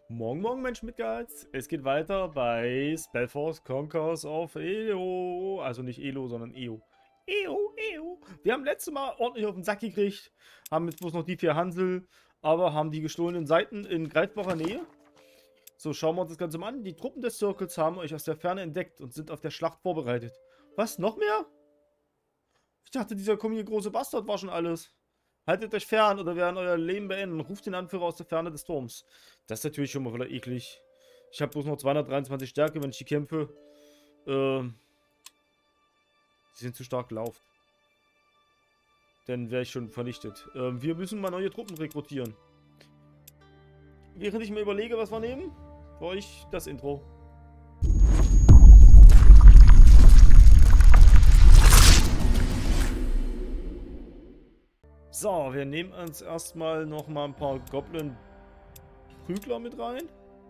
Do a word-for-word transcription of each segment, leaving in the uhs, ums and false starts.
Morgen, morgen, Mensch mit Geiz. Es geht weiter bei Spellforce Conquers of Elo. Also nicht Elo, sondern E O. E O, E O. Wir haben letztes Mal ordentlich auf den Sack gekriegt. Haben jetzt bloß noch die vier Hansel, aber haben die gestohlenen Seiten in greifbarer Nähe. So, schauen wir uns das Ganze mal an. Die Truppen des Circles haben euch aus der Ferne entdeckt und sind auf der Schlacht vorbereitet. Was, noch mehr? Ich dachte, dieser komische große Bastard war schon alles. Haltet euch fern oder werden euer Leben beenden. Ruft den Anführer aus der Ferne des Turms. Das ist natürlich schon mal wieder eklig. Ich habe bloß noch zweihundertdreiundzwanzig Stärke, wenn ich die kämpfe. Ähm, sie sind zu stark gelaufen. Dann wäre ich schon vernichtet. Ähm, wir müssen mal neue Truppen rekrutieren. Während ich mir überlege, was wir nehmen, für euch das Intro. So, wir nehmen uns erstmal noch mal ein paar Goblin-Prügler mit rein.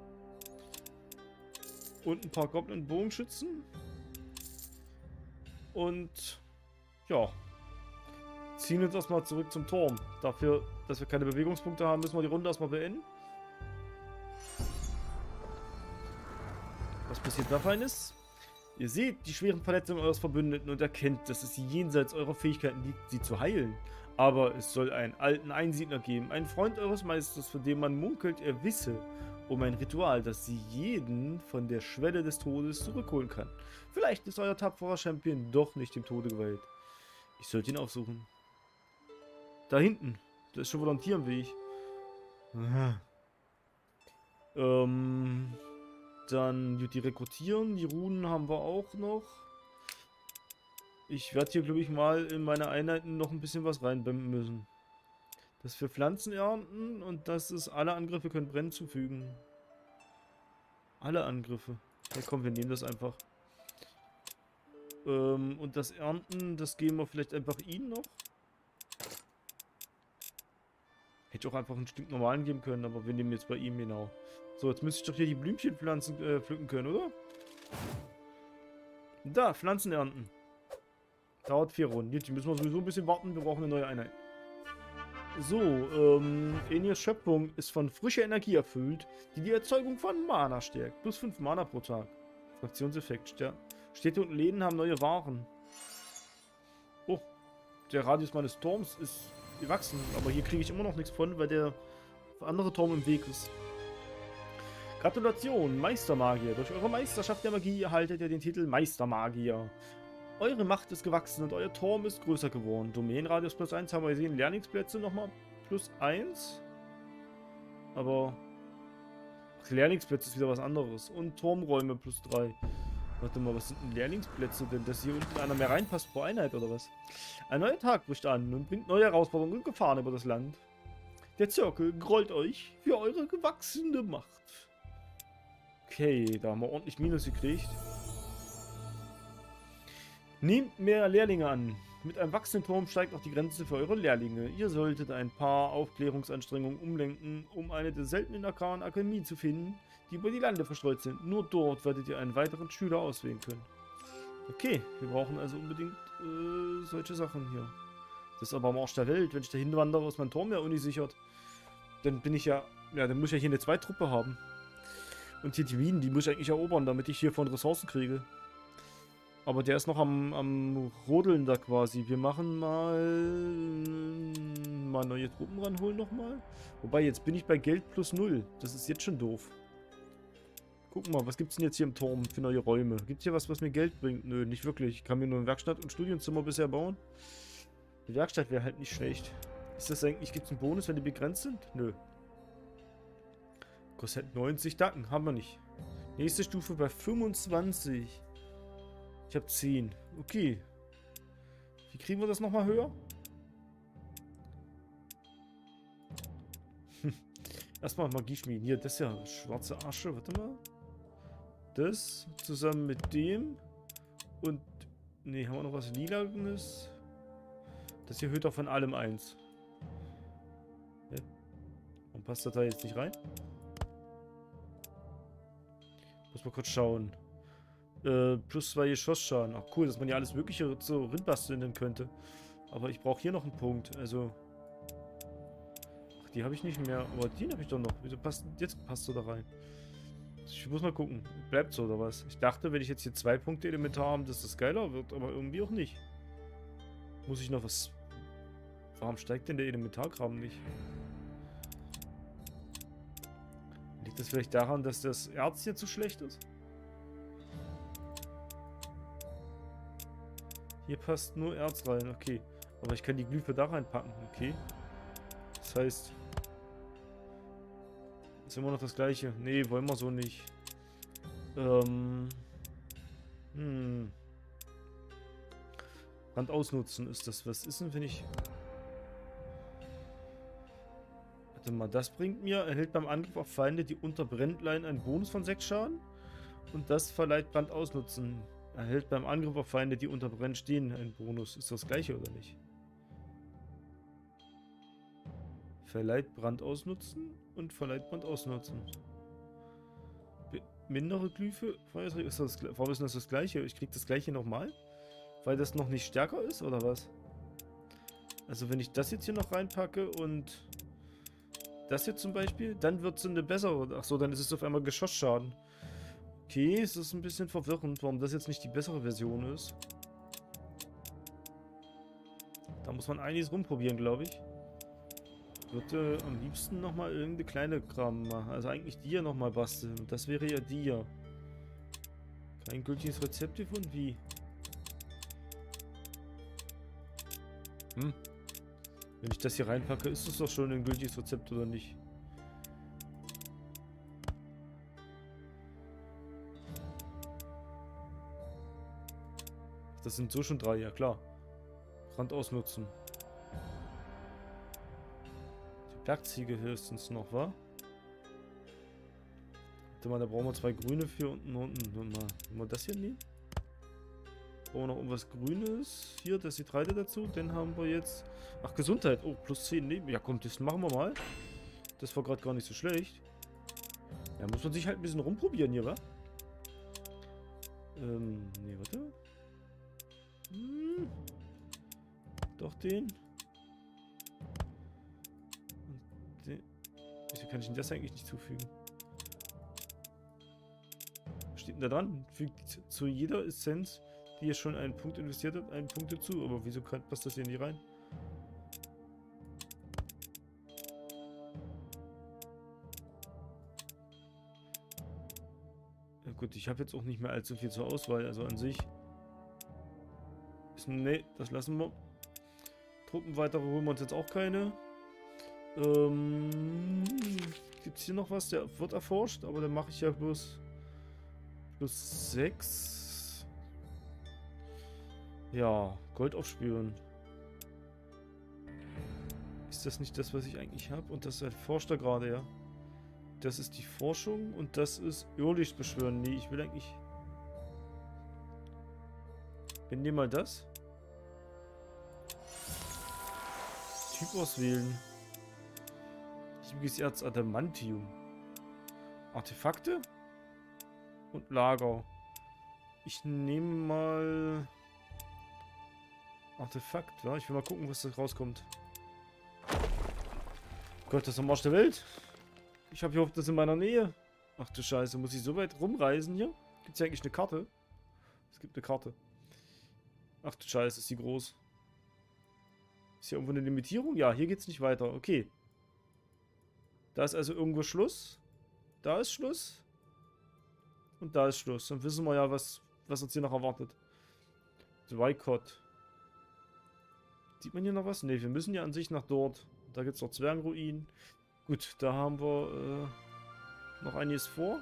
Und ein paar Goblin-Bogenschützen. Und ja, ziehen uns erstmal zurück zum Turm. Dafür, dass wir keine Bewegungspunkte haben, müssen wir die Runde erstmal beenden. Was passiert da Feines? Ihr seht die schweren Verletzungen eures Verbündeten und erkennt, dass es jenseits eurer Fähigkeiten liegt, sie zu heilen. Aber es soll einen alten Einsiedler geben, einen Freund eures Meisters, von dem man munkelt, er wisse um ein Ritual, das sie jeden von der Schwelle des Todes zurückholen kann. Vielleicht ist euer tapferer Champion doch nicht dem Tode geweiht. Ich sollte ihn aufsuchen. Da hinten. Da ist schon wieder ein Tier im Weg. Aha. Ähm... Dann die rekrutieren. Die Runen haben wir auch noch. Ich werde hier, glaube ich, mal in meine Einheiten noch ein bisschen was reinbämmen müssen. Das für Pflanzen ernten und das ist, alle Angriffe können Brennen zufügen. Alle Angriffe. Ja komm, wir nehmen das einfach. Ähm, und das Ernten, das geben wir vielleicht einfach ihnen noch. Hätte ich auch einfach ein Stück normalen geben können, aber wir nehmen jetzt bei ihm genau. So, jetzt müsste ich doch hier die Blümchenpflanzen äh, pflücken können, oder? Da, Pflanzen ernten. Dauert vier Runden. Jetzt müssen wir sowieso ein bisschen warten. Wir brauchen eine neue Einheit. So, ähm, Enias Schöpfung ist von frischer Energie erfüllt, die die Erzeugung von Mana stärkt. Plus fünf Mana pro Tag. Fraktionseffekt. Ja. Städte und Läden haben neue Waren. Oh, der Radius meines Turms ist gewachsen, aber hier kriege ich immer noch nichts von, weil der andere Turm im Weg ist. Gratulation, Meistermagier. Durch eure Meisterschaft der Magie erhaltet ihr den Titel Meistermagier. Eure Macht ist gewachsen und euer Turm ist größer geworden. Domänenradius plus eins haben wir gesehen. Lehrlingsplätze nochmal plus eins. Aber ach, Lehrlingsplätze ist wieder was anderes. Und Turmräume plus drei. Warte mal, was sind denn Lehrlingsplätze denn? Dass hier unten einer mehr reinpasst pro Einheit oder was? Ein neuer Tag bricht an und bringt neue Herausforderungen und Gefahren über das Land. Der Zirkel grollt euch für eure gewachsene Macht. Okay, da haben wir ordentlich Minus gekriegt. Nehmt mehr Lehrlinge an. Mit einem wachsenden Turm steigt auch die Grenze für eure Lehrlinge. Ihr solltet ein paar Aufklärungsanstrengungen umlenken, um eine der seltenen arkanen Akademien zu finden, die über die Lande verstreut sind. Nur dort werdet ihr einen weiteren Schüler auswählen können. Okay, wir brauchen also unbedingt äh, solche Sachen hier. Das ist aber am Arsch der Welt. Wenn ich da hinwandere, ist mein Turm ja unsichert. Dann bin ich ja... Ja, dann muss ich ja hier eine Zweitruppe haben. Und hier die Minen, die muss ich eigentlich erobern, damit ich hier von Ressourcen kriege. Aber der ist noch am, am Rodeln da quasi. Wir machen mal... Mal neue Truppen ranholen nochmal. Wobei, jetzt bin ich bei Geld plus null. Das ist jetzt schon doof. Gucken mal, was gibt es denn jetzt hier im Turm für neue Räume? Gibt es hier was, was mir Geld bringt? Nö, nicht wirklich. Ich kann mir nur ein Werkstatt- und Studienzimmer bisher bauen. Die Werkstatt wäre halt nicht schlecht. Ist das eigentlich... Gibt es einen Bonus, wenn die begrenzt sind? Nö. Kostet neunzig Dacken. Haben wir nicht. Nächste Stufe bei fünfundzwanzig. Ich habe zehn. Okay. Wie kriegen wir das nochmal höher? Erstmal Magie schmieden. Hier, das ist ja schwarze Asche. Warte mal. Das zusammen mit dem. Und... Ne, haben wir noch was Lilanes? Das hier erhöht doch von allem eins. Ja. Und passt das da jetzt nicht rein? Muss mal kurz schauen. Äh, plus zwei Geschossschaden. Ach cool, dass man ja alles Mögliche so rinbasteln könnte. Aber ich brauche hier noch einen Punkt. Also. Ach, die habe ich nicht mehr. Aber den habe ich doch noch. Wieso passt jetzt passt du da rein? Ich muss mal gucken. Bleibt so oder was? Ich dachte, wenn ich jetzt hier zwei Punkte Elementar habe, dass das geiler wird, aber irgendwie auch nicht. Muss ich noch was... Warum steigt denn der Elementarkram nicht? Liegt das vielleicht daran, dass das Erz hier zu schlecht ist? Hier passt nur Erz rein, okay. Aber ich kann die Glyphe da reinpacken, okay. Das heißt... Ist immer noch das gleiche. Nee, wollen wir so nicht. Ähm... Hm... Brand ausnutzen ist das. Was ist denn, wenn ich... Warte mal, das bringt mir, erhält beim Angriff auf Feinde, die unter Brändlein einen Bonus von sechs Schaden. Und das verleiht Brand ausnutzen. Erhält beim Angriff auf Feinde, die unter Brand stehen, einen Bonus. Ist das gleiche oder nicht? Verleiht Brand ausnutzen und verleiht Brand ausnutzen. Be mindere Glyphe, Feuerträger, ist das, warum ist das das gleiche? Ich krieg das gleiche nochmal? Weil das noch nicht stärker ist, oder was? Also wenn ich das jetzt hier noch reinpacke und das hier zum Beispiel, dann wird es eine bessere. Achso, dann ist es auf einmal Geschossschaden. Okay, es ist ein bisschen verwirrend, warum das jetzt nicht die bessere Version ist. Da muss man einiges rumprobieren, glaube ich. Ich würde am liebsten nochmal irgendeine kleine Kram machen. Also eigentlich die hier nochmal basteln. Und das wäre ja die hier. Kein gültiges Rezept gefunden? Wie? Hm. Wenn ich das hier reinpacke, ist es doch schon ein gültiges Rezept, oder nicht? Das sind so schon drei, ja klar. Brand ausnutzen. Die Bergziege höchstens noch, wa? Warte mal, da brauchen wir zwei grüne für unten unten. Wollen wir das hier nehmen? Brauchen wir noch irgendwas Grünes? Hier, das die Treide dazu. Den haben wir jetzt. Ach, Gesundheit. Oh, plus zehn neben. Ja, komm, das machen wir mal. Das war gerade gar nicht so schlecht. Ja, muss man sich halt ein bisschen rumprobieren hier, wa? Ähm, nee, warte. Hm. Doch den. Und den. Wieso kann ich denn das eigentlich nicht zufügen? Was steht denn da dran? Fügt zu jeder Essenz, die ihr schon einen Punkt investiert habt, einen Punkt dazu. Aber wieso kann, passt das hier nicht rein? Ja gut, ich habe jetzt auch nicht mehr allzu viel zur Auswahl. Also an sich... Ne, das lassen wir. Truppen weitere holen wir uns jetzt auch keine. Ähm, Gibt es hier noch was? Der wird erforscht, aber dann mache ich ja bloß plus sechs. Ja, Gold aufspüren. Ist das nicht das, was ich eigentlich habe? Und das erforscht er gerade, ja. Das ist die Forschung und das ist Irrlicht beschwören. Nee, ich will eigentlich... Wir nehmen mal das. Typ auswählen. Liebiges Erz Adamantium. Artefakte. Und Lager. Ich nehme mal... Artefakt, ja. Ich will mal gucken, was da rauskommt. Gott, das ist am Arsch der Welt. Ich habe gehofft, das ist in meiner Nähe. Ach du Scheiße, muss ich so weit rumreisen hier? Gibt es hier eigentlich eine Karte? Es gibt eine Karte. Ach du Scheiße, ist die groß. Ist hier irgendwo eine Limitierung? Ja, hier geht's nicht weiter. Okay. Da ist also irgendwo Schluss. Da ist Schluss. Und da ist Schluss. Dann wissen wir ja, was, was uns hier noch erwartet. Drycott. Sieht man hier noch was? Ne, wir müssen ja an sich nach dort. Da gibt es noch Zwergenruinen. Gut, da haben wir äh, noch einiges vor.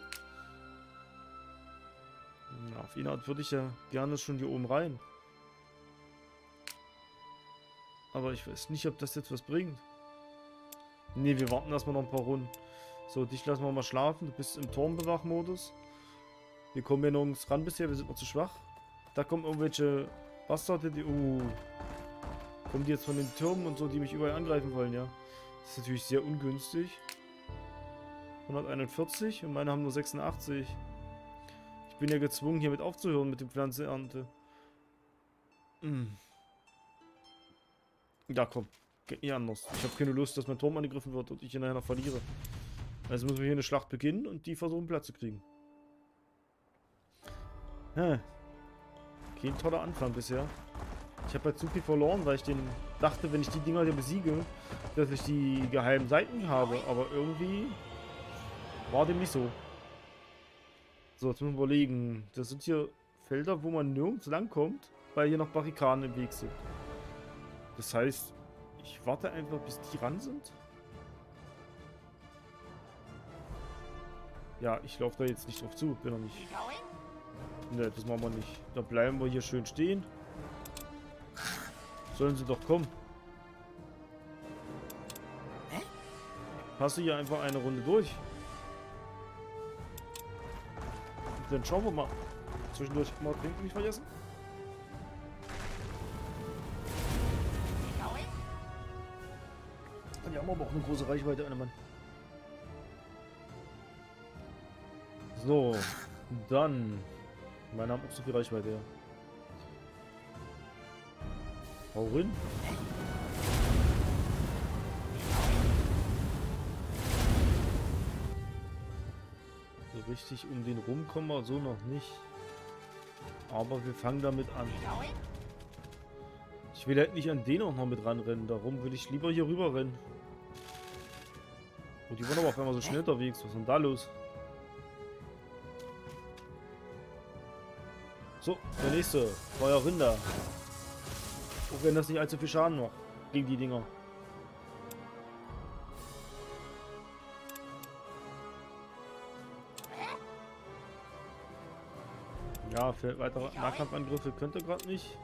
Ja, auf eine Art würde ich ja gerne schon hier oben rein. Aber ich weiß nicht, ob das jetzt was bringt. Ne, wir warten erstmal noch ein paar Runden. So, dich lassen wir mal schlafen. Du bist im Turmbewachmodus. Wir kommen hier nirgends ran bisher, wir sind noch zu schwach. Da kommen irgendwelche Bastarde, die... Uh, kommen die jetzt von den Türmen und so, die mich überall angreifen wollen, ja. Das ist natürlich sehr ungünstig. hunderteinundvierzig und meine haben nur sechsundachtzig. Ich bin ja gezwungen, hiermit aufzuhören mit dem Pflanzenernte. Hm. Ja, komm. Geht nicht anders. Ich habe keine Lust, dass mein Turm angegriffen wird und ich ihn nachher noch verliere. Also müssen wir hier eine Schlacht beginnen und die versuchen Platz zu kriegen. Hm. Kein toller Anfang bisher. Ich habe halt zu viel verloren, weil ich den dachte, wenn ich die Dinger hier besiege, dass ich die geheimen Seiten habe. Aber irgendwie war dem nicht so. So, jetzt müssen wir überlegen. Das sind hier Felder, wo man nirgends langkommt, weil hier noch Barrikaden im Weg sind. Das heißt, ich warte einfach, bis die ran sind. Ja, ich laufe da jetzt nicht drauf zu. Bin noch nicht. Ne, das machen wir nicht. Da bleiben wir hier schön stehen. Sollen sie doch kommen. Passe hier einfach eine Runde durch. Und dann schauen wir mal. Zwischendurch mal trinken nicht vergessen. Die haben aber auch eine große Reichweite, einer Mann. So, dann. Meine haben auch so viel Reichweite, ja. Hau rein. So richtig um den rum kommen wir so noch nicht. Aber wir fangen damit an. Ich will halt nicht an den auch noch mit ranrennen. Darum will ich lieber hier rüber rennen. Und die waren aber auf einmal so schnell unterwegs. Was ist denn da los? So, der nächste. Feuer Rinder. Auch wenn das nicht allzu viel Schaden macht. Gegen die Dinger. Ja, für weitere Nahkampfangriffe könnte gerade nicht.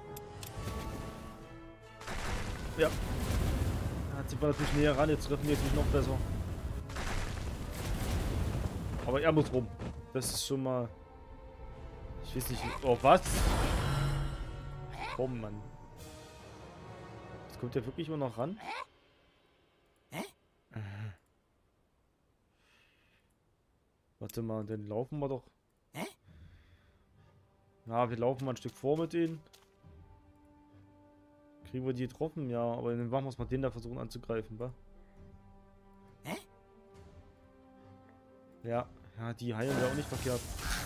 Ja. Hat sich natürlich näher ran. Jetzt treffen wir jetzt nicht noch besser. Aber er muss rum. Das ist schon mal... Ich weiß nicht... Oh, was? Komm, Mann. Jetzt kommt der wirklich immer noch ran? Warte mal, dann laufen wir doch... Ja, wir laufen mal ein Stück vor mit denen. Kriegen wir die getroffen? Ja, aber dann machen wir es mal den da versuchen anzugreifen, wa? Ja, ja, die heilen wäre auch nicht verkehrt.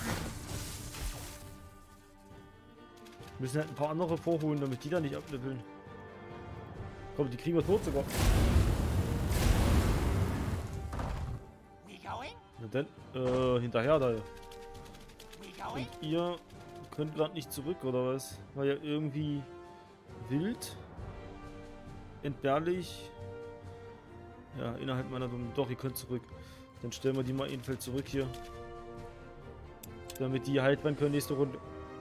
Wir müssen halt ein paar andere vorholen, damit die da nicht abnippeln. Komm, die kriegen wir tot sogar. Na dann, äh, hinterher da. Und ihr könnt gerade nicht zurück, oder was? War ja irgendwie wild. Entbehrlich. Ja, innerhalb meiner Domäne. Doch, ihr könnt zurück. Dann stellen wir die mal ebenfalls zurück hier. Damit die halt werden können nächste Runde.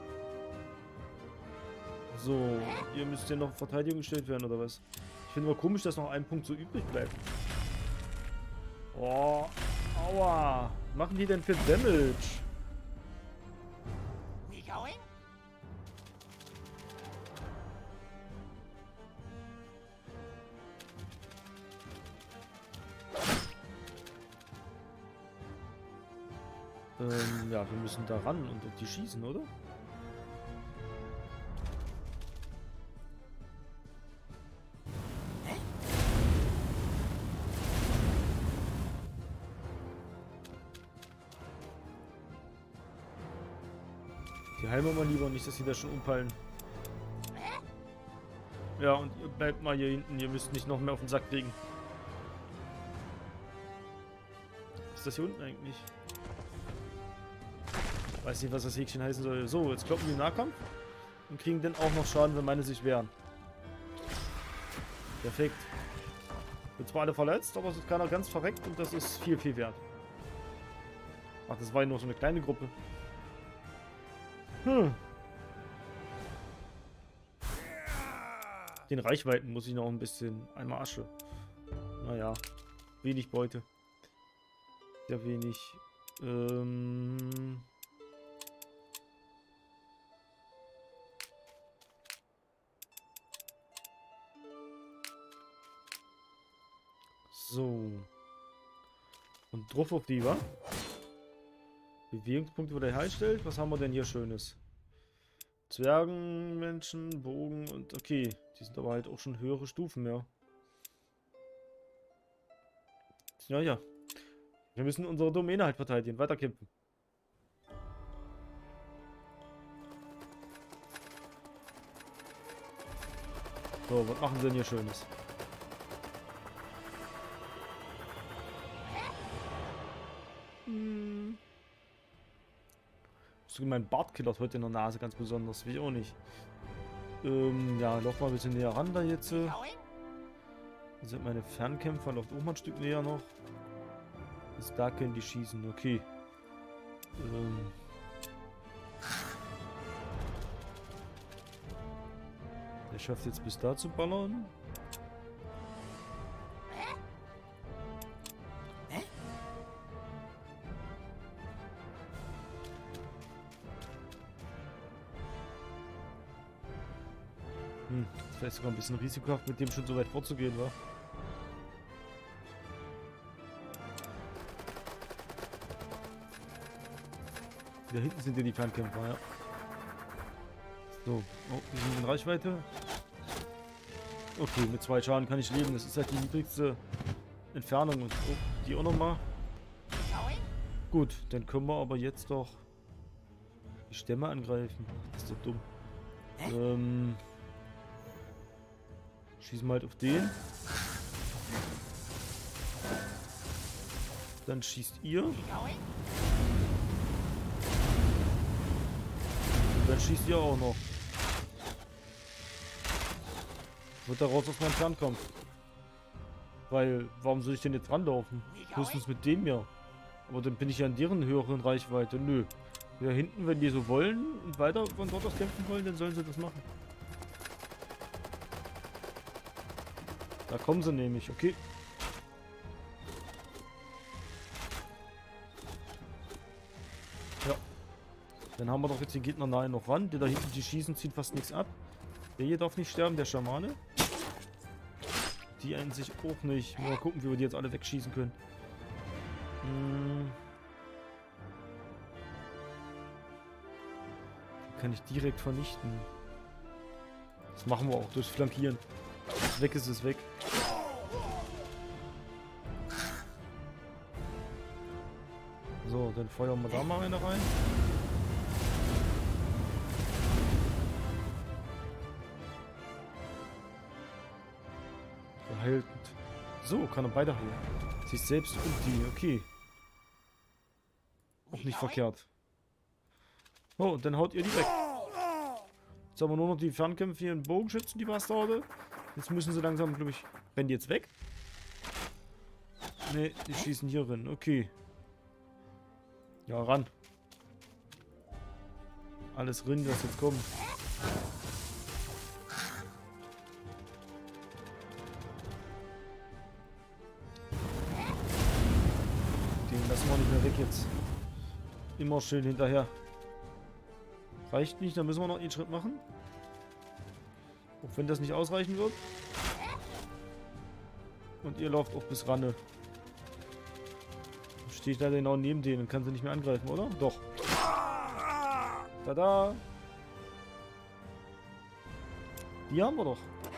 So, ihr müsst ja noch in Verteidigung gestellt werden, oder was? Ich finde aber komisch, dass noch ein Punkt so übrig bleibt. Oh, aua. Machen die denn für Damage? Ähm, ja, wir müssen da ran und auf die schießen, oder? Die heilen wir mal lieber, nicht, dass sie da schon umpallen. Ja, und ihr bleibt mal hier hinten, ihr müsst nicht noch mehr auf den Sack kriegen. Was ist das hier unten eigentlich? Weiß nicht, was das Häkchen heißen soll. So, jetzt kloppen wir Nahkampf und kriegen dann auch noch Schaden, wenn meine sich wehren. Perfekt. Sind zwar alle verletzt, aber es ist keiner ganz verreckt und das ist viel, viel wert. Ach, das war ja nur so eine kleine Gruppe. Hm. Den Reichweiten muss ich noch ein bisschen... Einmal Asche. Naja. Wenig Beute. Sehr wenig. Ähm... So. Und drauf auf die, wa? Bewegungspunkte, wo der herstellt. Was haben wir denn hier Schönes? Zwergen, Menschen, Bogen und... Okay, die sind aber halt auch schon höhere Stufen, ja. Ja, ja. Wir müssen unsere Domäne halt verteidigen, weiterkämpfen. So, was machen sie denn hier Schönes? Hm. So, mein Bart killert heute in der Nase ganz besonders, wie auch nicht. Ähm, ja, lauf mal ein bisschen näher ran da jetzt. Hier sind meine Fernkämpfer, läuft auch mal ein Stück näher noch. Bis da können die schießen, okay. Ähm. Der schafft jetzt bis da zu ballern. Hm, vielleicht sogar ein bisschen risikohaft, mit dem schon so weit vorzugehen, wa? Da hinten sind ja die Fernkämpfer, ja. So, oh, wir sind in Reichweite. Okay, mit zwei Schaden kann ich leben. Das ist halt die niedrigste Entfernung. Und oh, die auch nochmal. Gut, dann können wir aber jetzt doch die Stämme angreifen. Das ist doch dumm. Ähm, schießen wir halt auf den. Dann schießt ihr. Und dann schießt ihr auch noch. Wird daraus aus meinem Fernkampf. Weil, warum soll ich denn jetzt ranlaufen? Höchstens mit dem ja. Aber dann bin ich ja in deren höheren Reichweite. Nö. Ja, hinten, wenn die so wollen und weiter von dort aus kämpfen wollen, dann sollen sie das machen. Da kommen sie nämlich, okay. Ja. Dann haben wir doch jetzt den Gegner nahe noch ran. Der da hinten, die schießen, zieht fast nichts ab. Der hier darf nicht sterben, der Schamane. Die einen sich auch nicht. Mal gucken, wie wir die jetzt alle wegschießen können. Hm. Die kann ich direkt vernichten. Das machen wir auch durch Flankieren. Weg ist es weg. So, dann feuern wir da mal eine rein. Heilt. So, kann er beide heilen. Sich selbst und die, okay. Auch nicht verkehrt. Oh, und dann haut ihr die weg. Jetzt haben wir nur noch die Fernkämpfe hier in Bogenschützen, die Bastarde. Jetzt müssen sie langsam, glaube ich... Rennen die jetzt weg? Ne, die schießen hier rein. Okay. Ja, ran. Alles rein, das jetzt kommt. Den lassen wir nicht mehr weg jetzt. Immer schön hinterher. Reicht nicht, dann müssen wir noch einen Schritt machen. Auch wenn das nicht ausreichen wird. Und ihr lauft auch bis Ranne. Steht da genau neben denen und kann sie nicht mehr angreifen, oder? Doch. Tada! Die haben wir doch.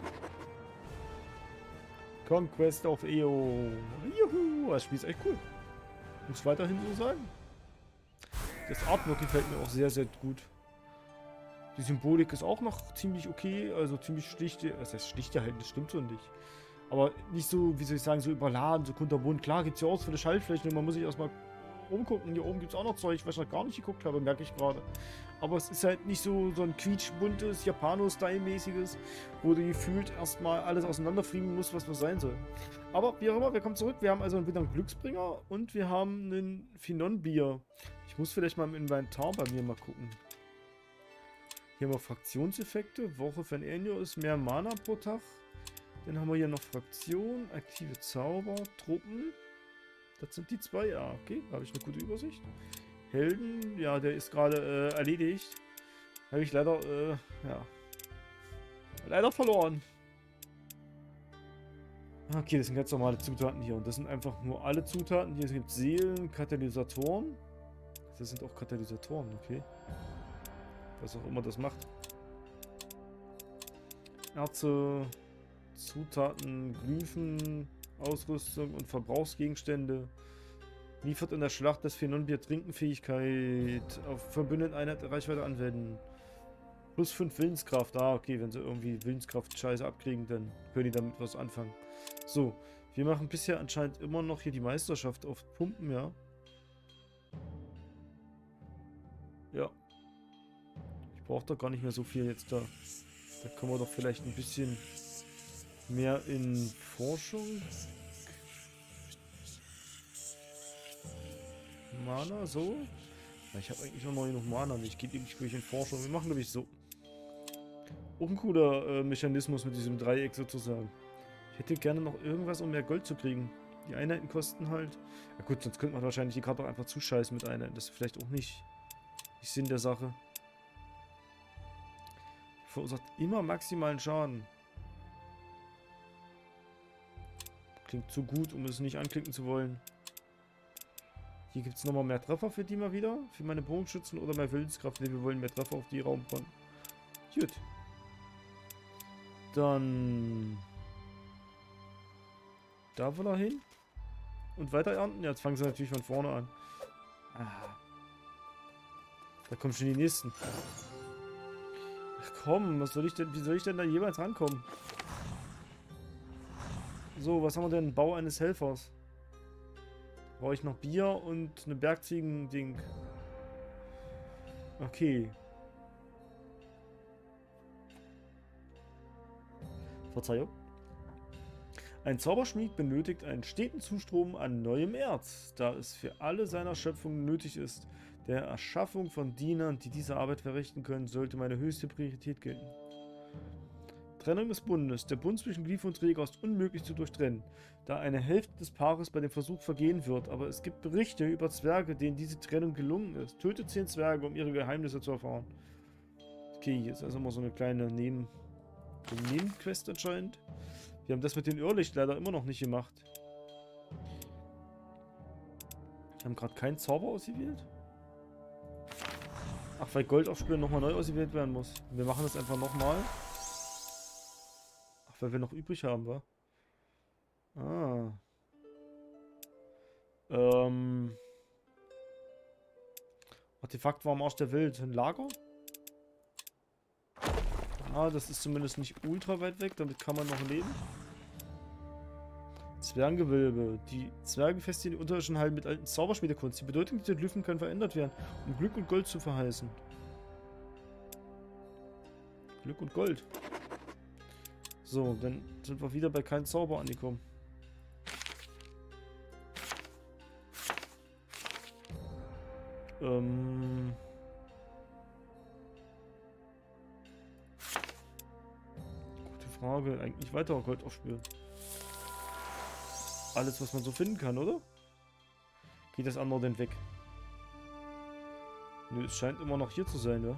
Conquest of Eo. Juhu, das Spiel ist echt cool. Muss weiterhin so sein. Das Artwork gefällt mir auch sehr, sehr gut. Die Symbolik ist auch noch ziemlich okay, also ziemlich schlicht. Das heißt schlicht gehalten, das stimmt so nicht. Aber nicht so, wie soll ich sagen, so überladen, so kunterbunt. Klar gibt es ja auch für die Schaltflächen und man muss sich erstmal umgucken. Hier oben gibt es auch noch Zeug, was ich noch gar nicht geguckt habe, merke ich gerade. Aber es ist halt nicht so, so ein quietschbuntes, Japano-Style-mäßiges, wo du gefühlt erstmal alles auseinanderfrieden musst, was was sein soll. Aber wie auch immer, wir kommen zurück. Wir haben also wieder einen Glücksbringer und wir haben einen Finon-Bier. Ich muss vielleicht mal im Inventar bei mir mal gucken. Hier haben wir Fraktionseffekte. Woche von Enyo ist mehr Mana pro Tag. Dann haben wir hier noch Fraktion, aktive Zauber, Truppen. Das sind die zwei, ja, okay. Da habe ich eine gute Übersicht. Helden, ja, der ist gerade äh, erledigt. Habe ich leider, äh, ja. Leider verloren. Okay, das sind ganz normale Zutaten hier. Und das sind einfach nur alle Zutaten. Hier gibt es Seelen, Katalysatoren. Das sind auch Katalysatoren, okay. Was auch immer das macht. Erze, Zutaten, Glyphen, Ausrüstung und Verbrauchsgegenstände. Liefert in der Schlacht das Phenonbier Trinkenfähigkeit. Auf verbündeten Einheit der Reichweite anwenden. Plus fünf Willenskraft. Ah, okay, wenn sie irgendwie Willenskraft-Scheiße abkriegen, dann können die damit was anfangen. So, wir machen bisher anscheinend immer noch hier die Meisterschaft auf Pumpen, ja. Ja. Ich brauche doch gar nicht mehr so viel jetzt da. Da können wir doch vielleicht ein bisschen mehr in Forschung. Mana, so. Ja, ich habe eigentlich auch noch genug Mana. Ich gehe wirklich in Forschung. Wir machen, glaube ich, so. Auch ein cooler äh, Mechanismus mit diesem Dreieck sozusagen. Ich hätte gerne noch irgendwas, um mehr Gold zu kriegen. Die Einheiten kosten halt... Ja gut, sonst könnte man wahrscheinlich die Karte auch einfach zuscheißen mit Einheiten. Das ist vielleicht auch nicht, nicht Sinn der Sache. Verursacht immer maximalen Schaden. Klingt zu gut, um es nicht anklicken zu wollen. Hier gibt es nochmal mehr Treffer für die mal wieder. Für meine Bogenschützen oder mehr Willenskraft. Ne, wir wollen mehr Treffer auf die Raumbahn. Gut. Dann... Da will er hin. Und weiter ernten. Ja, jetzt fangen sie natürlich von vorne an. Ah. Da kommen schon die nächsten. Ach komm, was soll ich denn, wie soll ich denn da jeweils rankommen? So, was haben wir denn? Bau eines Helfers. Brauche ich noch Bier und eine Bergziegen-Ding. Okay. Verzeihung. Ein Zauberschmied benötigt einen steten Zustrom an neuem Erz, da es für alle seiner Schöpfungen nötig ist. Der Erschaffung von Dienern, die diese Arbeit verrichten können, sollte meine höchste Priorität gelten. Trennung des Bundes. Der Bund zwischen Glyph und Träger ist unmöglich zu durchtrennen, da eine Hälfte des Paares bei dem Versuch vergehen wird, aber es gibt Berichte über Zwerge, denen diese Trennung gelungen ist. Tötet zehn Zwerge, um ihre Geheimnisse zu erfahren. Okay, hier ist also immer so eine kleine Neben- Nebenquest anscheinend. Wir haben das mit dem Irrlicht leider immer noch nicht gemacht. Wir haben gerade keinen Zauber ausgewählt. Ach, weil Gold aufspüren nochmal neu ausgewählt werden muss. Wir machen das einfach nochmal. Ach, weil wir noch übrig haben, wa? Ah. Ähm. Artefakt war am Arsch der Welt. Ein Lager? Ah, das ist zumindest nicht ultra weit weg. Damit kann man noch leben. Zwergengewölbe. Die Zwerge festigen die unterirdischen Hallen mit alten Zauberschmiedekunst. Die Bedeutung dieser Glyphen können verändert werden, um Glück und Gold zu verheißen. Glück und Gold. So, dann sind wir wieder bei keinem Zauber angekommen. Ähm... Gute Frage. Eigentlich weiter Gold aufspüren. Alles, was man so finden kann, oder? Geht das andere denn weg? Nö, es scheint immer noch hier zu sein, ja?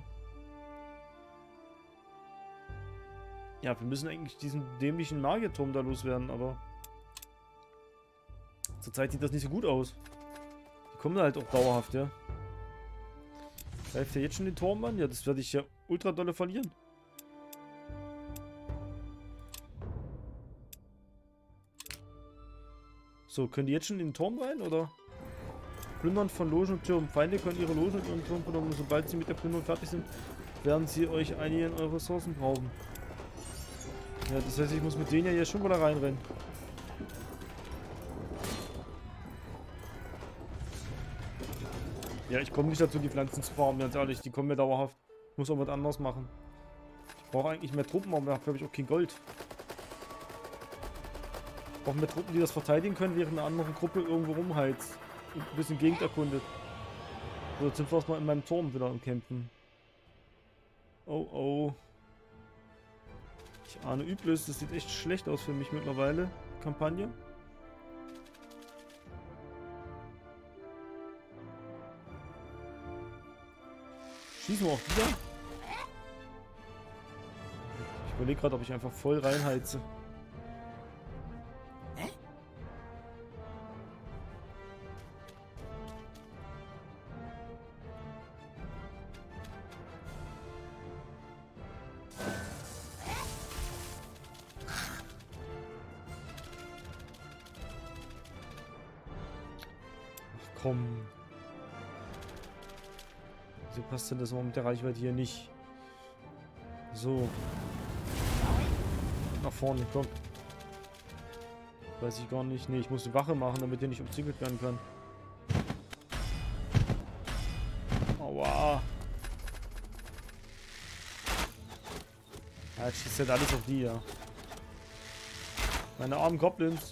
Ja, wir müssen eigentlich diesen dämlichen Magierturm da loswerden, aber... Zurzeit sieht das nicht so gut aus. Die kommen da halt auch dauerhaft, ja? Greift er jetzt schon den Turm an? Ja, das werde ich ja ultra dolle verlieren. So, können die jetzt schon in den Turm rein, oder? Plündern von Logen und Türmen. Feinde können ihre Logen und ihren Turm plündern. Sobald sie mit der Plünderung fertig sind, werden sie euch einige eure Ressourcen brauchen. Ja, das heißt, ich muss mit denen ja hier schon wieder reinrennen. Ja, ich komme nicht dazu, die Pflanzen zu farmen, ganz ehrlich. Die kommen mir dauerhaft. Ich muss auch was anderes machen. Ich brauche eigentlich mehr Truppen, aber ich habe, glaube ich, auch kein Gold. Ich brauche mehr Truppen, die das verteidigen können, während eine andere Gruppe irgendwo rumheizt. Und ein bisschen Gegend erkundet. So, jetzt sind wir erstmal in meinem Turm wieder am Campen. Oh, oh. Ich ahne Übles. Das sieht echt schlecht aus für mich mittlerweile. Kampagne. Schießen wir auch wieder? Ich überlege gerade, ob ich einfach voll reinheize. komm. Wieso passt denn das mal mit der Reichweite hier nicht? So. Nach vorne, komm. Weiß ich gar nicht. Ne, ich muss die Wache machen, damit der nicht umzingelt werden kann. Aua. Ja, jetzt schießt halt alles auf die, ja. Meine armen Goblins.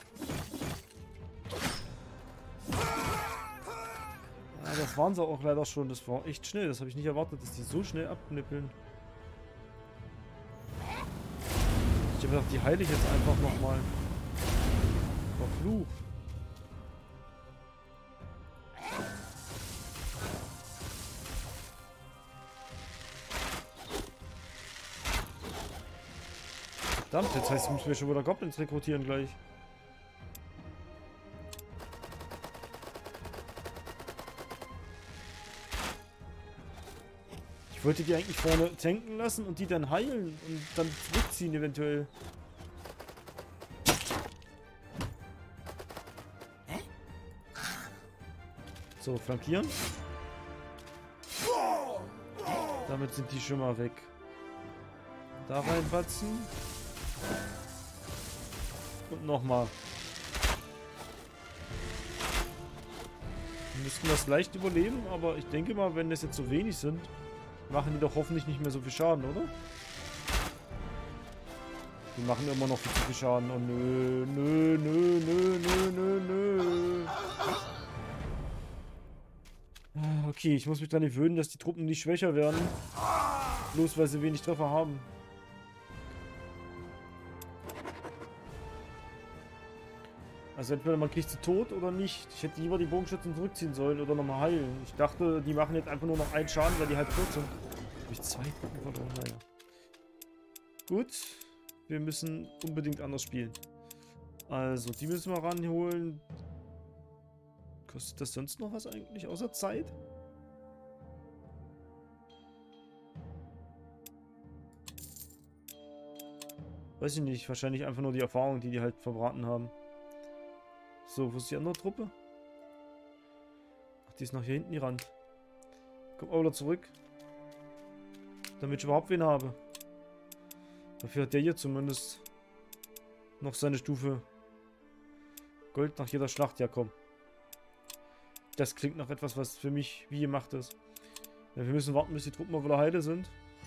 Ja, das waren sie auch leider schon. Das war echt schnell. Das habe ich nicht erwartet, dass die so schnell abknippeln. Ich habe gedacht, die heile ich jetzt einfach nochmal. Verflucht. Verdammt, jetzt heißt es, müssen wir schon wieder Goblins rekrutieren gleich. Ich wollte die eigentlich vorne tanken lassen und die dann heilen und dann zurückziehen eventuell. So, flankieren. Damit sind die schon mal weg. Da reinpatzen. Und nochmal. Wir müssten das leicht überleben, aber ich denke mal, wenn es jetzt so wenig sind, machen die doch hoffentlich nicht mehr so viel Schaden, oder? Die machen immer noch viel zu viel Schaden. Oh nö, nö, nö, nö, nö, nö, nö. Okay, ich muss mich daran gewöhnen, dass die Truppen nicht schwächer werden. Bloß weil sie wenig Treffer haben. Also entweder man kriegt sie tot oder nicht. Ich hätte lieber die Bogenschützen zurückziehen sollen oder nochmal heilen. Ich dachte, die machen jetzt einfach nur noch einen Schaden, weil die halt tot sind. Habe ich zwei Truppen verloren? Naja. Gut. Wir müssen unbedingt anders spielen. Also, die müssen wir ranholen. Kostet das sonst noch was eigentlich, außer Zeit? Weiß ich nicht. Wahrscheinlich einfach nur die Erfahrung, die die halt verbraten haben. So, wo ist die andere Truppe? Ach, die ist nach hier hinten die Rand. Komm auch wieder zurück. Damit ich überhaupt wen habe. Dafür hat der hier zumindest noch seine Stufe Gold nach jeder Schlacht. Ja, komm. Das klingt nach etwas, was für mich wie gemacht ist. Ja, wir müssen warten, bis die Truppen mal wieder heile sind.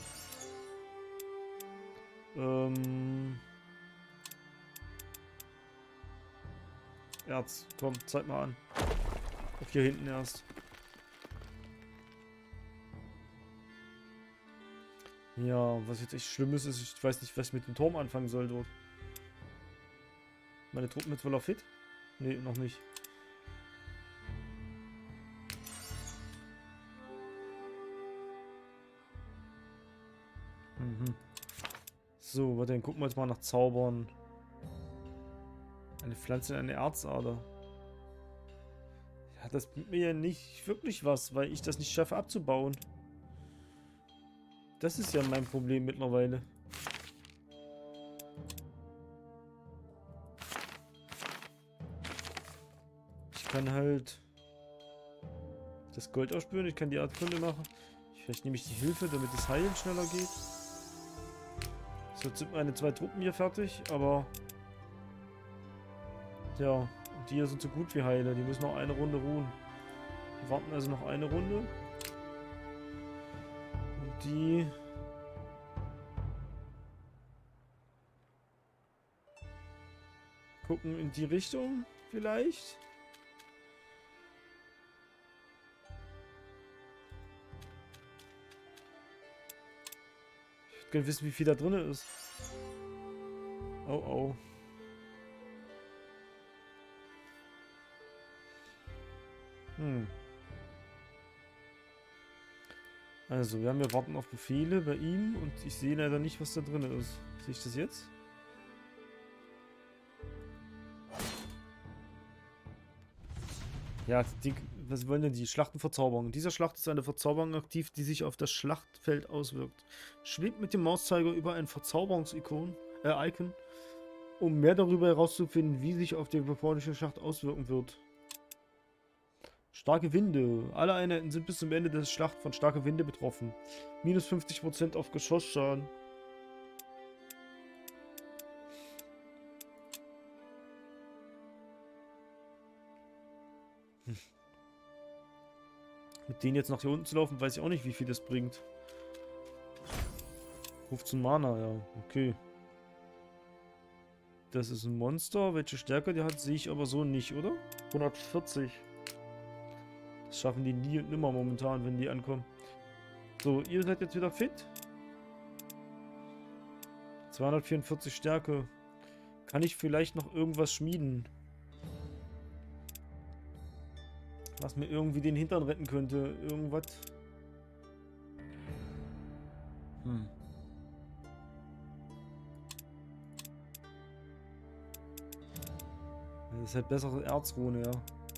Ähm... Erz, komm, zeig mal an. Auf hier hinten erst. Ja, was jetzt echt schlimm ist, ist, ich weiß nicht, was ich mit dem Turm anfangen soll dort. Meine Truppen jetzt wohl auf Hit? Ne, noch nicht. Mhm. So, warte, dann gucken wir jetzt mal nach Zaubern. Eine Pflanze in eine Erzader. Ja, das bringt mir ja nicht wirklich was, weil ich das nicht schaffe abzubauen. Das ist ja mein Problem mittlerweile. Ich kann halt das Gold ausspüren, ich kann die Erdkunde machen. Vielleicht nehme ich die Hilfe, damit das Heilen schneller geht. So, jetzt sind meine zwei Truppen hier fertig, aber... Ja, und die hier sind so gut wie heile. Die müssen noch eine Runde ruhen. Wir warten also noch eine Runde. Und die... gucken in die Richtung vielleicht. Ich würde gerne wissen, wie viel da drin ist. Oh oh. Hm. Also, wir haben ja Warten auf Befehle bei ihm und ich sehe leider nicht, was da drin ist. Sehe ich das jetzt? Ja, die, was wollen denn die? Schlachtenverzauberung. In dieser Schlacht ist eine Verzauberung aktiv, die sich auf das Schlachtfeld auswirkt. Schwebt mit dem Mauszeiger über ein Verzauberungs-Icon, äh, Icon, um mehr darüber herauszufinden, wie sich auf die bevorstehende Schlacht auswirken wird. Starke Winde. Alle Einheiten sind bis zum Ende der Schlacht von starker Winde betroffen. Minus fünfzig Prozent auf Geschossschaden. Hm. Mit denen jetzt nach hier unten zu laufen, weiß ich auch nicht, wie viel das bringt. fünfzehn Mana, ja. Okay. Das ist ein Monster. Welche Stärke der hat, sehe ich aber so nicht, oder? hundertvierzig. Das schaffen die nie und nimmer momentan, wenn die ankommen. So, ihr seid jetzt wieder fit. zweihundertvierundvierzig Stärke. Kann ich vielleicht noch irgendwas schmieden? Was mir irgendwie den Hintern retten könnte. Irgendwas. Hm. Das ist halt bessere Erzrune, ja.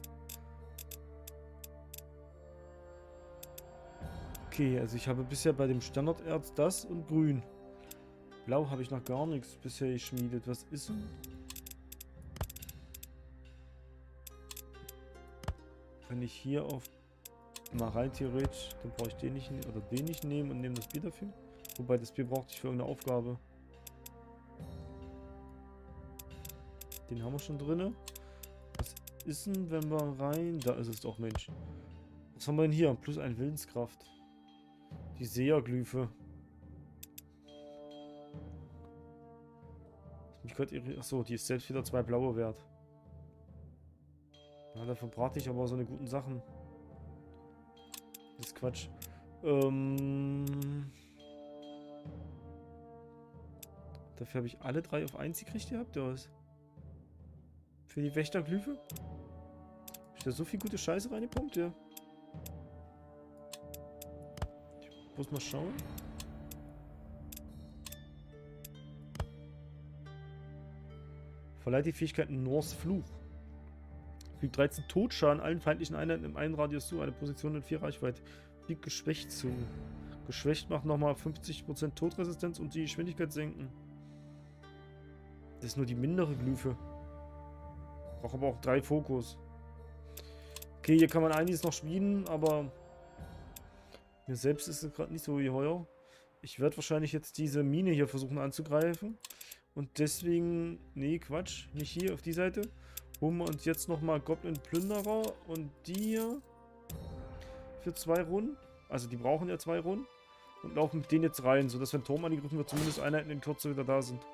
Okay, also ich habe bisher bei dem Standarderz das und grün. Blau habe ich noch gar nichts bisher geschmiedet. Was ist denn? Kann ich hier auf... Mal rein theoretisch, dann brauche ich den nicht oder den nicht nehmen und nehme das Bier dafür. Wobei das Bier brauchte ich für irgendeine Aufgabe. Den haben wir schon drin. Was ist denn, wenn wir rein... Da ist es doch, Mensch. Was haben wir denn hier? Plus ein Willenskraft. Die Seherglyphe. Achso, die ist selbst wieder zwei blaue wert. Ja, dafür brate ich aber so eine guten Sachen. Das ist Quatsch. Ähm... Dafür habe ich alle drei auf eins gekriegt gehabt, oder was? Für die Wächterglyphe? Hab ich da so viel gute Scheiße reingepumpt, ja. Ich muss mal schauen. Verleiht die Fähigkeit Norse Fluch. Fügt dreizehn Totschaden allen feindlichen Einheiten im einen Radius zu, eine Position in vier Reichweite. Fügt geschwächt zu. Geschwächt macht nochmal fünfzig Prozent Todresistenz und die Geschwindigkeit senken. Das ist nur die mindere Glyphe. Braucht aber auch drei Fokus. Okay, hier kann man einiges noch schmieden, aber mir selbst ist es gerade nicht so geheuer. Ich werde wahrscheinlich jetzt diese Mine hier versuchen anzugreifen. Und deswegen... Nee, Quatsch. Nicht hier auf die Seite. Holen wir uns jetzt nochmal Goblin-Plünderer und die hier für zwei Runden. Also die brauchen ja zwei Runden. Und laufen mit denen jetzt rein, sodass wenn Turm angegriffen wird, zumindest Einheiten in Kürze wieder da sind.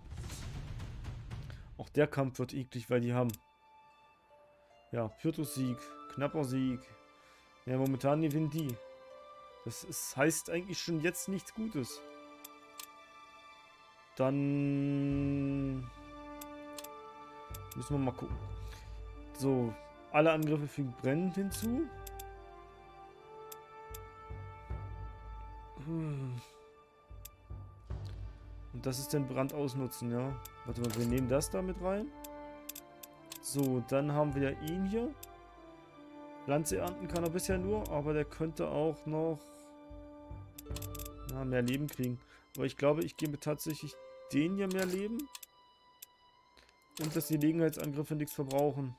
Auch der Kampf wird eklig, weil die haben... Ja, Pyrrhus-Sieg, knapper Sieg. Ja, momentan gewinnen die. Das ist, heißt eigentlich schon jetzt nichts Gutes. Dann müssen wir mal gucken. So, alle Angriffe fügen brennend hinzu. Hm. Und das ist den Brand ausnutzen, ja. Warte mal, wir nehmen das da mit rein. So, dann haben wir ja ihn hier. Pflanze ernten kann er bisher nur, aber der könnte auch noch na, mehr Leben kriegen. Aber ich glaube, ich gebe tatsächlich den hier mehr Leben. Und dass die Gelegenheitsangriffe nichts verbrauchen.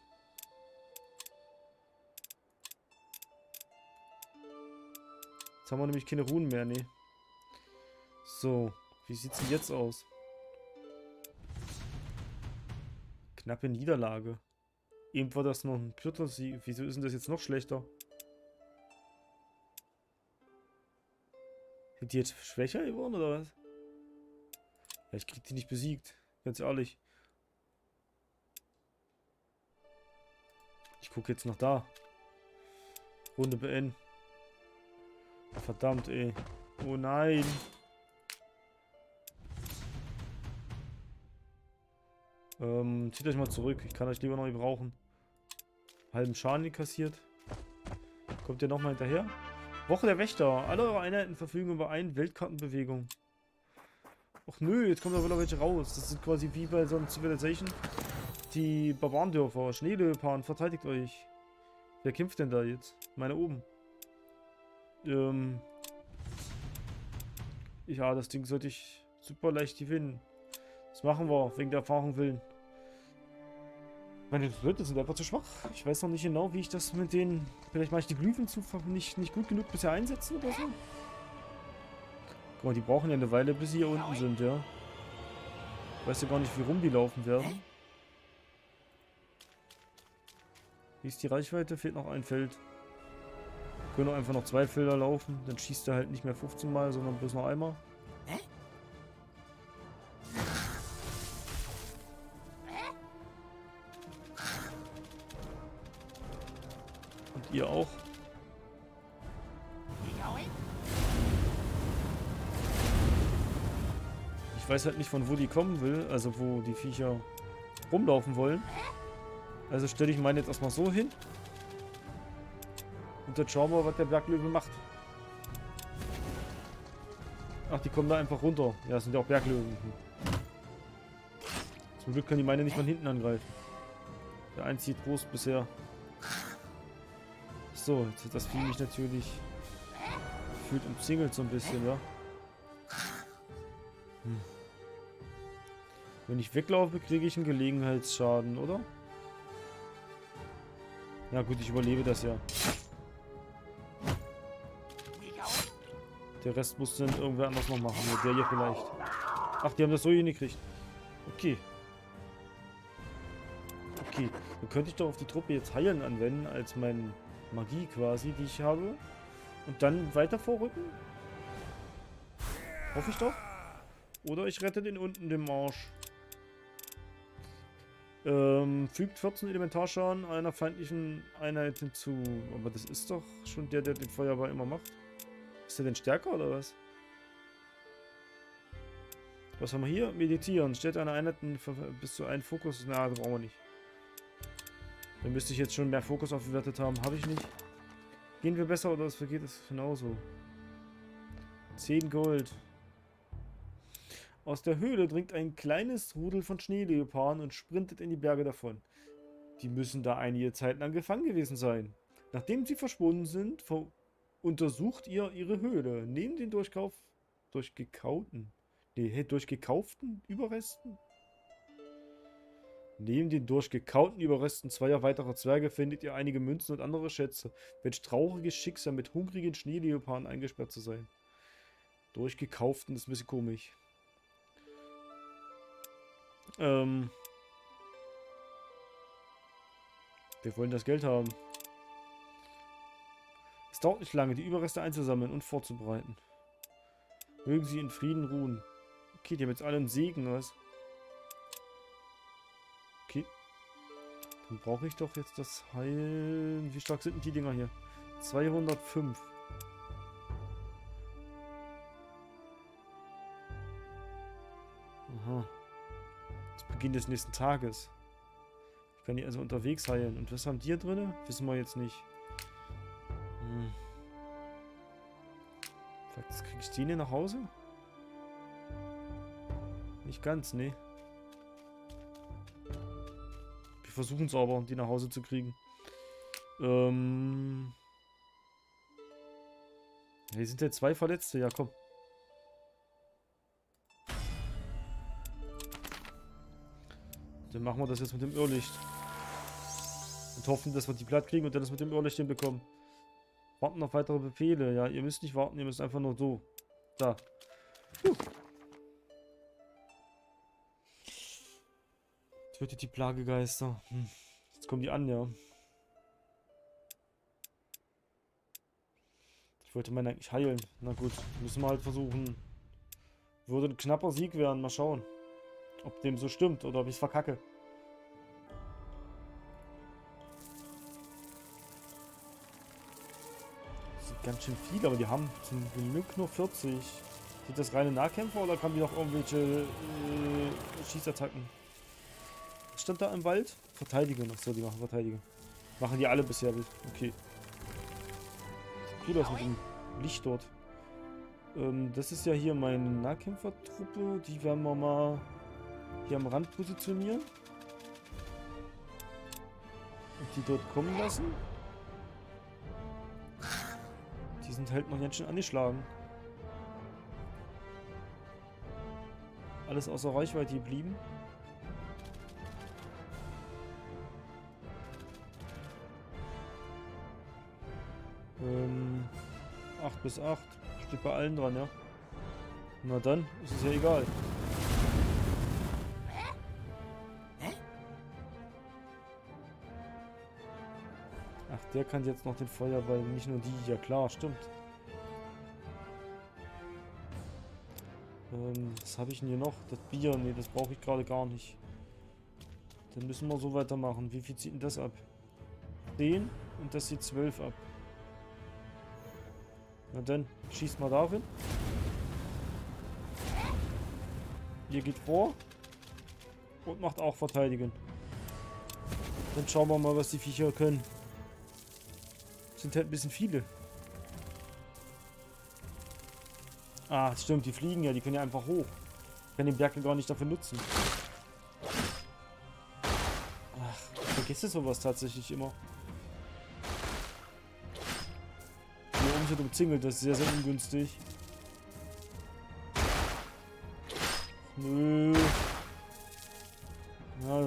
Jetzt haben wir nämlich keine Runen mehr, ne. So, wie sieht's denn jetzt aus? Knappe Niederlage. Eben war das noch ein Pyrrhus-Sieg. Wieso ist denn das jetzt noch schlechter? Sind die jetzt schwächer geworden oder was? Ja, ich krieg die nicht besiegt. Ganz ehrlich. Ich gucke jetzt noch da. Runde beenden. Verdammt, ey. Oh nein. Ähm, zieht euch mal zurück. Ich kann euch lieber noch nicht brauchen. Halben Schaden kassiert. Kommt ihr nochmal hinterher? Woche der Wächter. Alle eure Einheiten verfügen über eine Weltkartenbewegung. Ach nö, jetzt kommen da wieder welche raus. Das sind quasi wie bei so einem Civilization. Die Barbarendörfer. Schneeleoparden, verteidigt euch. Wer kämpft denn da jetzt? Meine oben. Ähm. Ja, das Ding sollte ich super leicht gewinnen. Das machen wir, wegen der Erfahrung willen. Meine Leute sind einfach zu schwach. Ich weiß noch nicht genau, wie ich das mit den... Vielleicht mache ich die Glyphen zu nicht, nicht gut genug bisher einsetzen oder so. Guck mal, die brauchen ja eine Weile, bis sie hier unten sind, ja. Ich weiß ja gar nicht, wie rum die laufen werden. Wie ist die Reichweite? Fehlt noch ein Feld. Können auch einfach noch zwei Felder laufen. Dann schießt er halt nicht mehr fünfzehn Mal, sondern bloß noch einmal. Und ihr auch. Ich weiß halt nicht, von wo die kommen will, also wo die Viecher rumlaufen wollen. Also stelle ich meine jetzt erstmal so hin. Und dann schauen wir, was der Berglöwe macht. Ach, die kommen da einfach runter. Ja, das sind ja auch Berglöwen. Zum Glück können die meine nicht von hinten angreifen. Der einzige Trost bisher. So, jetzt hat das Vieh mich natürlich gefühlt umzingelt so ein bisschen, ja. Hm. Wenn ich weglaufe, kriege ich einen Gelegenheitsschaden, oder? Ja gut, ich überlebe das ja. Der Rest musste dann irgendwer anders noch machen. Nur der hier vielleicht. Ach, die haben das so hingekriegt. Okay. Okay. Dann könnte ich doch auf die Truppe jetzt Heilen anwenden, als meine Magie quasi, die ich habe. Und dann weiter vorrücken? Hoffe ich doch. Oder ich rette den unten den Marsch. Ähm, fügt vierzehn Elementarschaden einer feindlichen Einheit hinzu. Aber das ist doch schon der, der den Feuerball immer macht. Ist der denn stärker oder was? Was haben wir hier? Meditieren. Stellt eine Einheit bis zu einem Fokus. Na, das brauchen wir nicht. Dann müsste ich jetzt schon mehr Fokus aufgewertet haben. Habe ich nicht. Gehen wir besser oder es vergeht es genauso? zehn Gold. Aus der Höhle dringt ein kleines Rudel von Schneeleoparden und sprintet in die Berge davon. Die müssen da einige Zeit lang gefangen gewesen sein. Nachdem sie verschwunden sind, untersucht ihr ihre Höhle. Neben den durchkauf durchgekauten, nee, durchgekauften Überresten? Neben den durchgekauten Überresten zweier weiterer Zwerge findet ihr einige Münzen und andere Schätze. Welch trauriges Schicksal, mit hungrigen Schneeleoparden eingesperrt zu sein. Durchgekauften ist ein bisschen komisch. Ähm. Wir wollen das Geld haben. Es dauert nicht lange, die Überreste einzusammeln und vorzubereiten. Mögen sie in Frieden ruhen. Okay, die haben jetzt alle einen Segen, was? Okay. Dann brauche ich doch jetzt das Heilen. Wie stark sind denn die Dinger hier? zweihundertfünf. Aha. Zu Beginn des nächsten Tages. Ich kann die also unterwegs heilen. Und was haben die hier drin? Wissen wir jetzt nicht. Hm. Vielleicht kriege ich die hier nach Hause? Nicht ganz, ne. Wir versuchen es aber, die nach Hause zu kriegen. Ähm. Hier sind ja zwei Verletzte. Ja, komm. Dann machen wir das jetzt mit dem Irrlicht. Und hoffen, dass wir die platt kriegen und dann das mit dem Irrlicht hinbekommen. Warten auf weitere Befehle. Ja, ihr müsst nicht warten, ihr müsst einfach nur so. Da. Puh. Tötet die Plagegeister. Hm. Jetzt kommen die an, ja. Ich wollte meinen eigentlich heilen. Na gut, müssen wir halt versuchen. Würde ein knapper Sieg werden. Mal schauen. Ob dem so stimmt oder ob ich es verkacke. Das sind ganz schön viele, aber die haben zum Glück nur vierzig. Sind das reine Nahkämpfer oder haben die noch irgendwelche äh, Schießattacken? Was stand da im Wald? Verteidigung. Achso, die machen Verteidigung. Machen die alle bisher. Okay. Sieht cool aus mit dem Licht dort. Ähm, das ist ja hier meine Nahkämpfertruppe. Die werden wir mal hier am Rand positionieren. Und die dort kommen lassen. Die sind halt noch ganz schön angeschlagen. Alles außer Reichweite geblieben. acht bis acht. Steht bei allen dran, ja. Na dann, ist es ja egal. Ach, der kann jetzt noch den Feuerball, nicht nur die. Ja klar, stimmt. Ähm, was habe ich denn hier noch? Das Bier, nee, das brauche ich gerade gar nicht. Dann müssen wir so weitermachen. Wie viel zieht denn das ab? zehn und das zieht zwölf ab. Na dann, schießt mal darin. Ihr geht vor. Und macht auch verteidigen. Dann schauen wir mal, was die Viecher können. Sind halt ein bisschen viele. Ah, stimmt, die fliegen ja, die können ja einfach hoch. Ich kann den Berg gar nicht dafür nutzen. Ach, ich vergesse sowas tatsächlich immer. Hier oben sind umzingelt, das ist sehr, sehr ungünstig. Nö. Ja.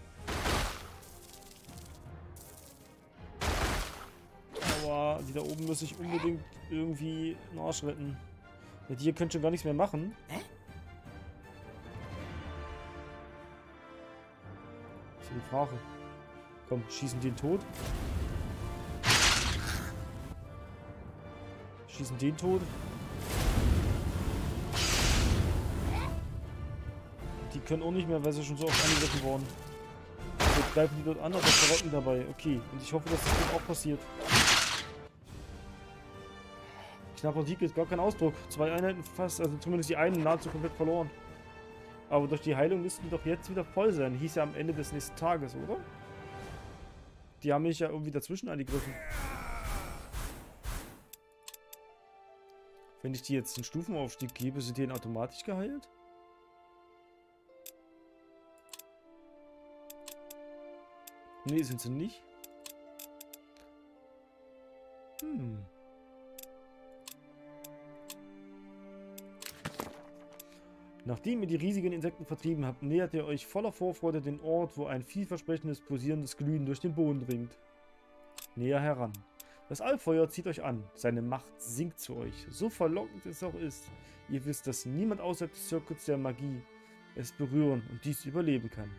Aber die da oben muss ich unbedingt irgendwie einen Arsch retten. Ja, die hier können schon gar nichts mehr machen. Hä? Das ist die Frage. Komm, schießen den tot. Schießen den tot. Die können auch nicht mehr, weil sie schon so oft angegriffen wurden. Jetzt greifen die dort an, aber verrecken dabei. Okay, und ich hoffe, dass das dann auch passiert. Knapper Sieg ist gar kein Ausdruck. Zwei Einheiten fast, also zumindest die einen nahezu komplett verloren. Aber durch die Heilung müssten die doch jetzt wieder voll sein. Hieß ja am Ende des nächsten Tages, oder? Die haben mich ja irgendwie dazwischen angegriffen. Wenn ich die jetzt einen Stufenaufstieg gebe, sind die dann automatisch geheilt? Nee, sind sie nicht. Hm. Nachdem ihr die riesigen Insekten vertrieben habt, nähert ihr euch voller Vorfreude den Ort, wo ein vielversprechendes, pulsierendes Glühen durch den Boden dringt. Näher heran. Das Allfeuer zieht euch an. Seine Macht sinkt zu euch. So verlockend es auch ist. Ihr wisst, dass niemand außerhalb des Zirkels der Magie es berühren und dies überleben kann.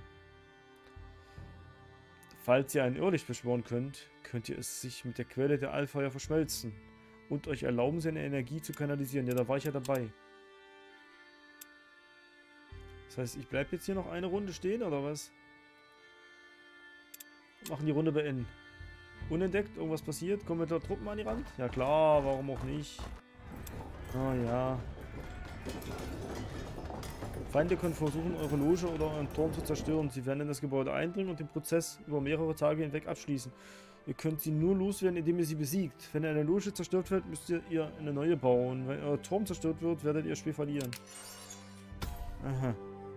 Falls ihr ein Irrlicht beschwören könnt, könnt ihr es sich mit der Quelle der Allfeuer verschmelzen und euch erlauben, seine Energie zu kanalisieren. Ja, da war ich ja dabei. Das heißt, ich bleibe jetzt hier noch eine Runde stehen, oder was? Machen die Runde beenden. Unentdeckt, irgendwas passiert? Kommen da Truppen an die Rand? Ja klar, warum auch nicht? Ah ja. Feinde können versuchen, eure Loge oder euren Turm zu zerstören. Sie werden in das Gebäude eindringen und den Prozess über mehrere Tage hinweg abschließen. Ihr könnt sie nur loswerden, indem ihr sie besiegt. Wenn eine Loge zerstört wird, müsst ihr, ihr eine neue bauen. Wenn euer Turm zerstört wird, werdet ihr das Spiel verlieren. Aha.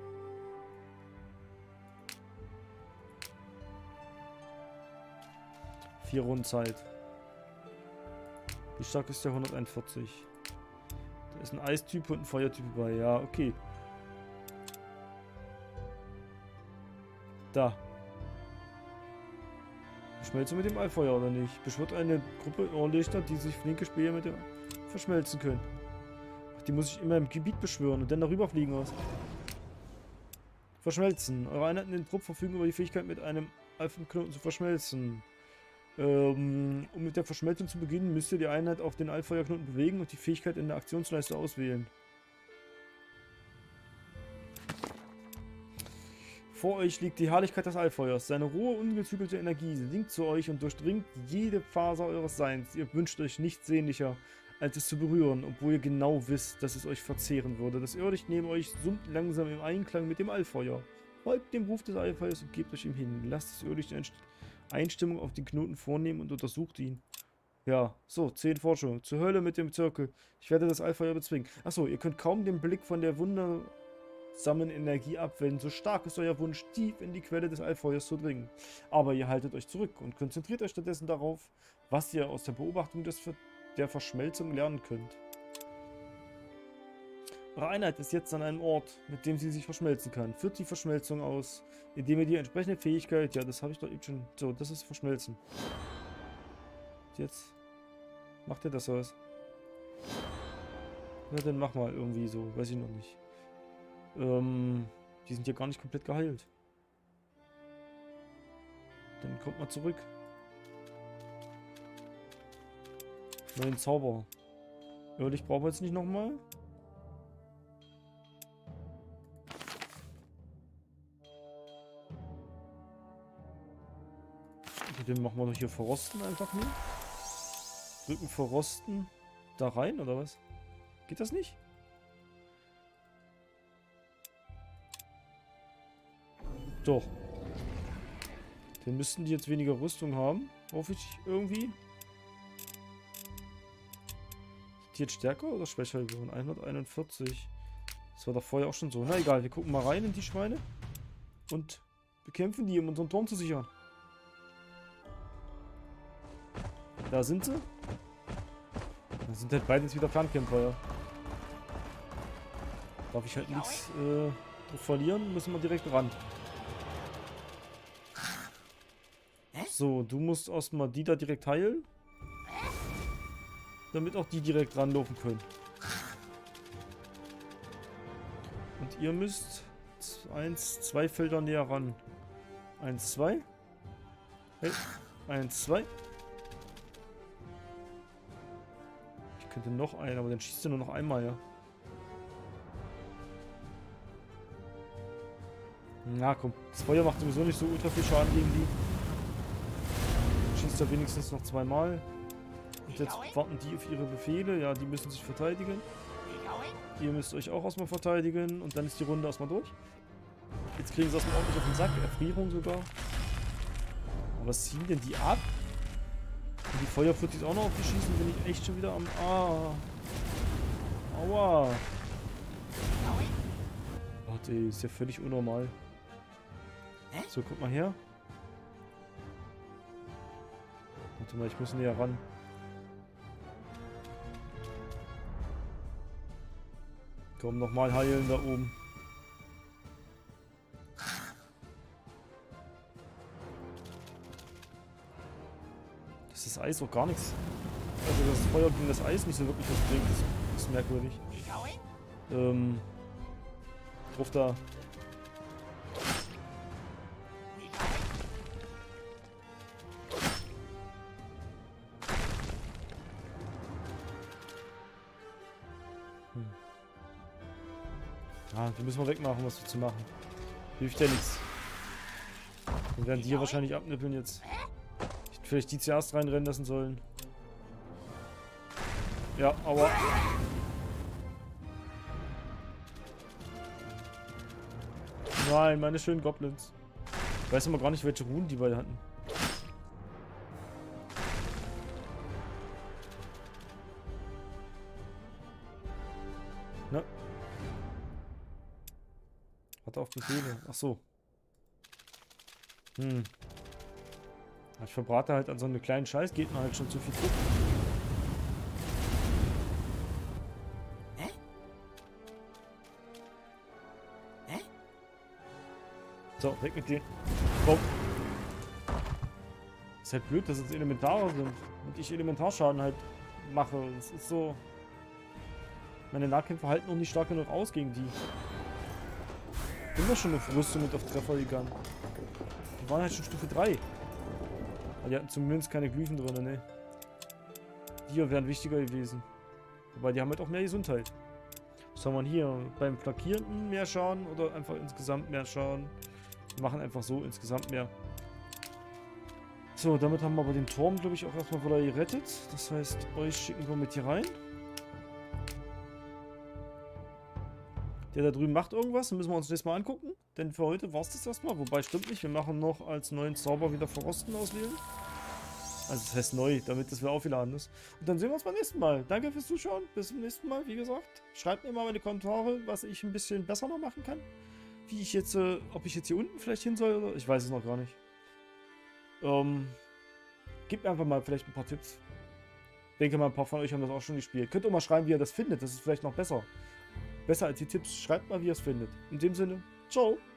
Vier Runden Zeit. Wie stark ist der hunderteinundvierzig? Da ist ein Eistyp und ein Feuertyp bei. Ja, okay. Da. Verschmelzen mit dem Allfeuer oder nicht? Beschwört eine Gruppe Irrlichter, die sich flinke Speer mit dem verschmelzen können. Ach, die muss ich immer im Gebiet beschwören und dann darüber fliegen aus. Verschmelzen. Eure Einheiten in den Trupp verfügen über die Fähigkeit, mit einem Alphenknoten zu verschmelzen. Ähm, um mit der Verschmelzung zu beginnen, müsst ihr die Einheit auf den Allfeuerknoten bewegen und die Fähigkeit in der Aktionsleiste auswählen. Vor euch liegt die Herrlichkeit des Allfeuers. Seine rohe, ungezügelte Energie sinkt zu euch und durchdringt jede Faser eures Seins. Ihr wünscht euch nichts sehnlicher, als es zu berühren, obwohl ihr genau wisst, dass es euch verzehren würde. Das Irrlicht neben euch summt langsam im Einklang mit dem Allfeuer. Folgt dem Ruf des Allfeuers und gebt euch ihm hin. Lasst das Irrlicht eine Einstimmung auf den Knoten vornehmen und untersucht ihn. Ja, so, zehn Forschung. Zur Hölle mit dem Zirkel. Ich werde das Allfeuer bezwingen. Achso, ihr könnt kaum den Blick von der wundersamen Energie abwenden. So stark ist euer Wunsch, tief in die Quelle des Allfeuers zu dringen. Aber ihr haltet euch zurück und konzentriert euch stattdessen darauf, was ihr aus der Beobachtung des, der Verschmelzung lernen könnt. Eure Einheit ist jetzt an einem Ort, mit dem sie sich verschmelzen kann. Führt die Verschmelzung aus, indem ihr die entsprechende Fähigkeit... Ja, das habe ich doch eben schon... So, das ist Verschmelzen. Jetzt macht ihr das aus. Ja, dann mach mal irgendwie so. Weiß ich noch nicht. Ähm, die sind ja gar nicht komplett geheilt. Dann kommt mal zurück. Neuen Zauber. Ehrlich brauchen wir jetzt nicht nochmal. Den machen wir doch hier verrosten einfach nur. Drücken verrosten da rein oder was? Geht das nicht? Doch. Dann müssten die jetzt weniger Rüstung haben. Hoffe ich irgendwie. Sind die jetzt stärker oder schwächer geworden? hunderteinundvierzig. Das war doch vorher auch schon so. Na egal, wir gucken mal rein in die Schweine. Und bekämpfen die, um unseren Turm zu sichern. Da sind sie. Da sind halt beides wieder Fernkämpfer, ja. Darf ich halt nichts äh, drauf verlieren, müssen wir direkt ran. So, du musst erstmal die da direkt heilen. Damit auch die direkt ranlaufen können. Und ihr müsst eins, zwei Felder näher ran. Eins, zwei. Hey. Eins, zwei. Ich könnte noch einen, aber dann schießt er nur noch einmal, ja. Na komm, das Feuer macht sowieso nicht so ultra viel Schaden gegen die. Schießt er wenigstens noch zweimal. Und jetzt warten die auf ihre Befehle. Ja, die müssen sich verteidigen. Ihr müsst euch auch erstmal verteidigen. Und dann ist die Runde erstmal durch. Jetzt kriegen sie erstmal ordentlich auf den Sack. Erfrierung sogar. Aber was ziehen denn die ab? Und die Feuerfluttis auch noch auf die schießen, bin ich echt schon wieder am... Ah. Aua. Warte, ist ja völlig unnormal. So, guck mal her. Warte mal, ich muss näher ran. Komm, nochmal heilen da oben. Das ist Eis auch gar nichts. Also das Feuer gegen das Eis nicht so wirklich was bringt. Das ist merkwürdig. Ähm. Drauf da. Hm. Ah, die müssen wir wegmachen, was wir zu machen. Hilft ja nichts. Wir werden die hier wahrscheinlich abnippeln jetzt. Ich hätte vielleicht die zuerst reinrennen lassen sollen. Ja, aber... Nein, meine schönen Goblins. Ich weiß immer gar nicht, welche Runen die beide hatten. Ne? Warte auf Befehle. Ach so. Hm. Ich verbrate halt an so einen kleinen Scheißgegner halt schon zu viel Druck. So, weg mit denen. Komm. Ist halt blöd, dass es Elementare sind. Und ich Elementarschaden halt mache. Das ist so... Meine Nahkämpfer halten noch nicht stark genug aus gegen die. Ich bin doch schon auf Rüstung und auf Treffer gegangen. Die waren halt schon Stufe drei. Aber die hatten zumindest keine Glyphen drin, ne? Die hier wären wichtiger gewesen. Wobei, die haben halt auch mehr Gesundheit. Was haben wir hier? Beim Flankierenden mehr Schaden oder einfach insgesamt mehr Schaden? Wir machen einfach so insgesamt mehr. So, damit haben wir aber den Turm, glaube ich, auch erstmal wieder gerettet. Das heißt, euch schicken wir mit hier rein. Der da drüben macht irgendwas, dann müssen wir uns nächstes Mal angucken. Denn für heute war es das erstmal. Wobei, stimmt nicht, wir machen noch als neuen Zauber wieder Verrosten auswählen. Also das heißt neu, damit das wieder aufgeladen ist. Und dann sehen wir uns beim nächsten Mal. Danke fürs Zuschauen, bis zum nächsten Mal, wie gesagt. Schreibt mir mal in die Kommentare, was ich ein bisschen besser noch machen kann. Wie ich jetzt, äh, ob ich jetzt hier unten vielleicht hin soll oder... Ich weiß es noch gar nicht. Ähm, gebt mir einfach mal vielleicht ein paar Tipps. Ich denke mal, ein paar von euch haben das auch schon gespielt. Könnt ihr mal schreiben, wie ihr das findet. Das ist vielleicht noch besser. Besser als die Tipps. Schreibt mal, wie ihr es findet. In dem Sinne, ciao.